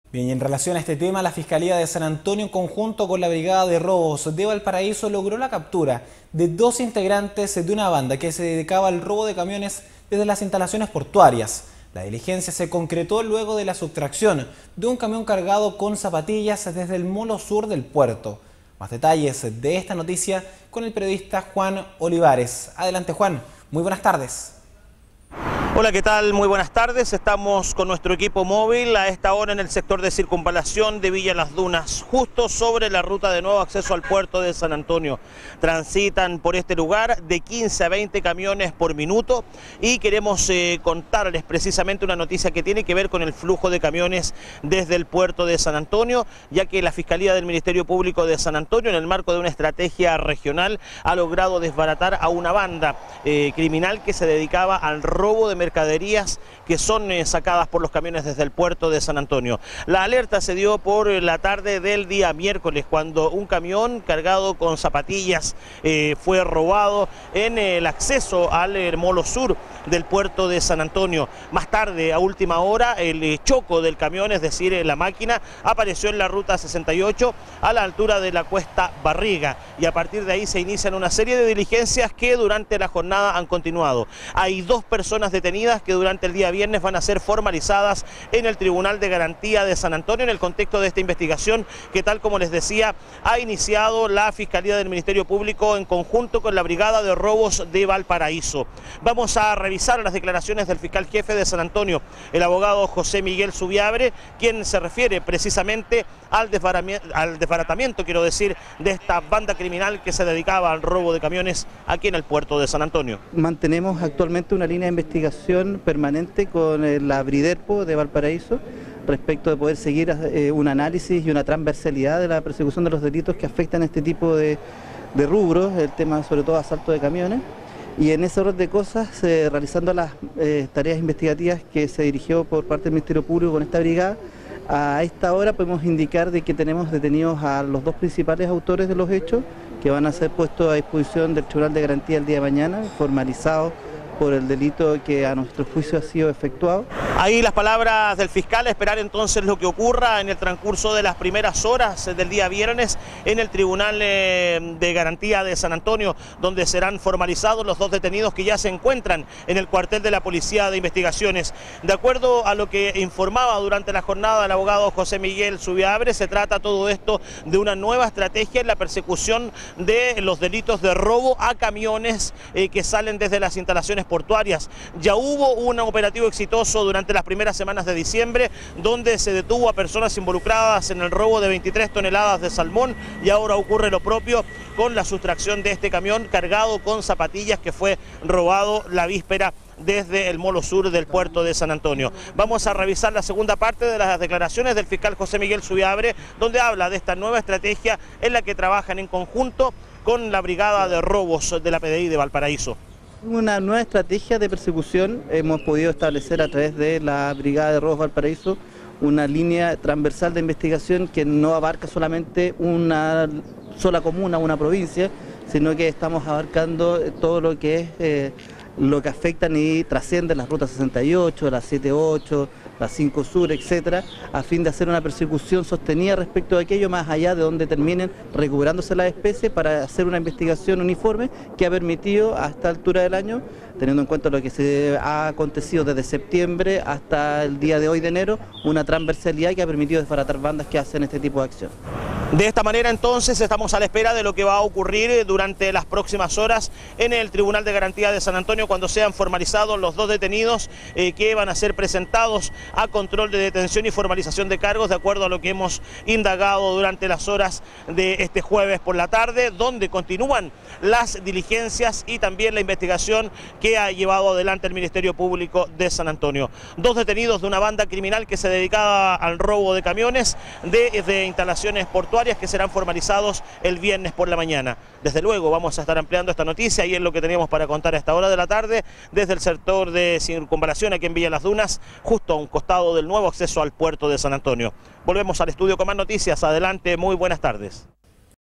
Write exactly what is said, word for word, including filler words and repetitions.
Bien, y en relación a este tema, la Fiscalía de San Antonio, en conjunto con la Brigada de Robos de Valparaíso, logró la captura de dos integrantes de una banda que se dedicaba al robo de camiones desde las instalaciones portuarias. La diligencia se concretó luego de la sustracción de un camión cargado con zapatillas desde el molo sur del puerto. Más detalles de esta noticia con el periodista Juan Olivares. Adelante, Juan. Muy buenas tardes. Hola, ¿qué tal? Muy buenas tardes. Estamos con nuestro equipo móvil a esta hora en el sector de circunvalación de Villa Las Dunas, justo sobre la ruta de nuevo acceso al puerto de San Antonio. Transitan por este lugar de quince a veinte camiones por minuto y queremos eh, contarles precisamente una noticia que tiene que ver con el flujo de camiones desde el puerto de San Antonio, ya que la Fiscalía del Ministerio Público de San Antonio, en el marco de una estrategia regional, ha logrado desbaratar a una banda eh, criminal que se dedicaba al robo de mercaderías que son eh, sacadas por los camiones desde el puerto de San Antonio. La alerta se dio por la tarde del día miércoles, cuando un camión cargado con zapatillas eh, fue robado en el acceso al eh, molo sur del puerto de San Antonio. Más tarde, a última hora, el eh, choco del camión, es decir, eh, la máquina, apareció en la ruta sesenta y ocho a la altura de la cuesta Barriga, y a partir de ahí se inician una serie de diligencias que durante la jornada han continuado. Hay dos personas detenidas que durante el día viernes van a ser formalizadas en el Tribunal de Garantía de San Antonio en el contexto de esta investigación que, tal como les decía, ha iniciado la Fiscalía del Ministerio Público en conjunto con la Brigada de Robos de Valparaíso. Vamos a revisar las declaraciones del fiscal jefe de San Antonio, el abogado José Miguel Zubiabre, quien se refiere precisamente al desbaratamiento, al desbaratamiento, quiero decir, de esta banda criminal que se dedicaba al robo de camiones aquí en el puerto de San Antonio. Mantenemos actualmente una línea de investigación permanente con la Briderpo de Valparaíso respecto de poder seguir eh, un análisis y una transversalidad de la persecución de los delitos que afectan a este tipo de, de rubros, el tema sobre todo asalto de camiones, y en ese orden de cosas eh, realizando las eh, tareas investigativas que se dirigió por parte del Ministerio Público con esta brigada. A esta hora podemos indicar de que tenemos detenidos a los dos principales autores de los hechos, que van a ser puestos a disposición del Tribunal de Garantía el día de mañana, formalizados por el delito que a nuestro juicio ha sido efectuado. Ahí las palabras del fiscal, esperar entonces lo que ocurra en el transcurso de las primeras horas del día viernes en el Tribunal de Garantía de San Antonio, donde serán formalizados los dos detenidos que ya se encuentran en el cuartel de la Policía de Investigaciones. De acuerdo a lo que informaba durante la jornada el abogado José Miguel Zubiabre, se trata todo esto de una nueva estrategia en la persecución de los delitos de robo a camiones eh, que salen desde las instalaciones portuarias. Ya hubo un operativo exitoso durante las primeras semanas de diciembre, donde se detuvo a personas involucradas en el robo de veintitrés toneladas de salmón, y ahora ocurre lo propio con la sustracción de este camión cargado con zapatillas que fue robado la víspera desde el molo sur del puerto de San Antonio. Vamos a revisar la segunda parte de las declaraciones del fiscal José Miguel Zubiabre, donde habla de esta nueva estrategia en la que trabajan en conjunto con la Brigada de Robos de la P D I de Valparaíso. Una nueva estrategia de persecución hemos podido establecer a través de la Brigada de Robos Valparaíso, una línea transversal de investigación que no abarca solamente una sola comuna, una provincia, sino que estamos abarcando todo lo que es eh, lo que afectan y trascienden las rutas sesenta y ocho, las setenta y ocho, las cinco Sur, etcétera, a fin de hacer una persecución sostenida respecto de aquello, más allá de donde terminen recuperándose las especies, para hacer una investigación uniforme que ha permitido a esta altura del año, teniendo en cuenta lo que se ha acontecido desde septiembre hasta el día de hoy de enero, una transversalidad que ha permitido desbaratar bandas que hacen este tipo de acción. De esta manera entonces estamos a la espera de lo que va a ocurrir durante las próximas horas en el Tribunal de Garantía de San Antonio, cuando sean formalizados los dos detenidos eh, que van a ser presentados a control de detención y formalización de cargos, de acuerdo a lo que hemos indagado durante las horas de este jueves por la tarde, donde continúan las diligencias y también la investigación que ha llevado adelante el Ministerio Público de San Antonio. Dos detenidos de una banda criminal que se dedicaba al robo de camiones de, de instalaciones portuarias, que serán formalizados el viernes por la mañana. Desde luego vamos a estar ampliando esta noticia, y es lo que teníamos para contar a esta hora de la tarde desde el sector de circunvalación aquí en Villa Las Dunas, justo a un costado del nuevo acceso al puerto de San Antonio. Volvemos al estudio con más noticias. Adelante, muy buenas tardes.